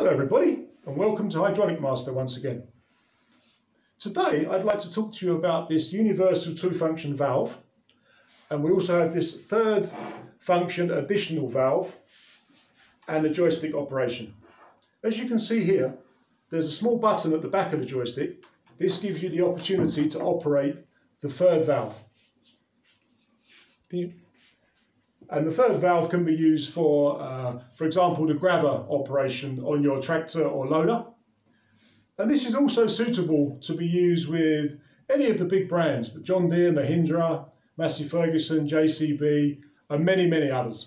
Hello everybody and welcome to Hydraulic Master once again. Today I'd like to talk to you about this universal two-function valve, and we also have this third function additional valve and the joystick operation. As you can see here, there's a small button at the back of the joystick. This gives you the opportunity to operate the third valve. And the third valve can be used for example, the grabber operation on your tractor or loader. And this is also suitable to be used with any of the big brands, John Deere, Mahindra, Massey Ferguson, JCB, and many, many others.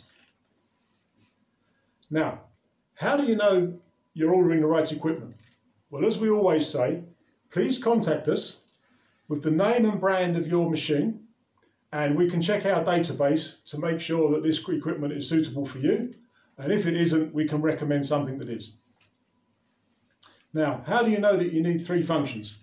Now, how do you know you're ordering the right equipment? Well, as we always say, please contact us with the name and brand of your machine, and we can check our database to make sure that this equipment is suitable for you. And if it isn't, we can recommend something that is. Now, how do you know that you need three functions?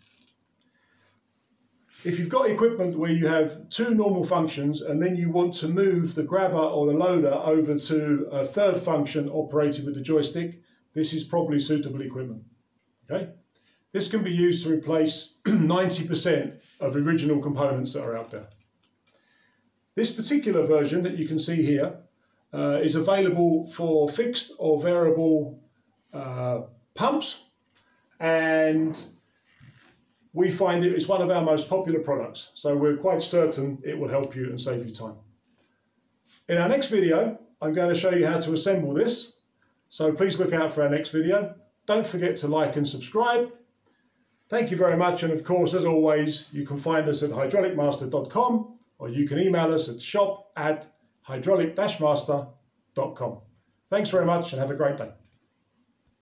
If you've got equipment where you have two normal functions and then you want to move the grabber or the loader over to a third function operated with the joystick, this is probably suitable equipment. Okay? This can be used to replace 90% of original components that are out there. This particular version that you can see here is available for fixed or variable pumps, and we find it is one of our most popular products, so we're quite certain it will help you and save you time. In our next video, I'm going to show you how to assemble this, so please look out for our next video. Don't forget to like and subscribe. Thank you very much, and of course, as always, you can find us at hydraulicmaster.com, or you can email us at shop@hydraulic-master.com. Thanks very much and have a great day.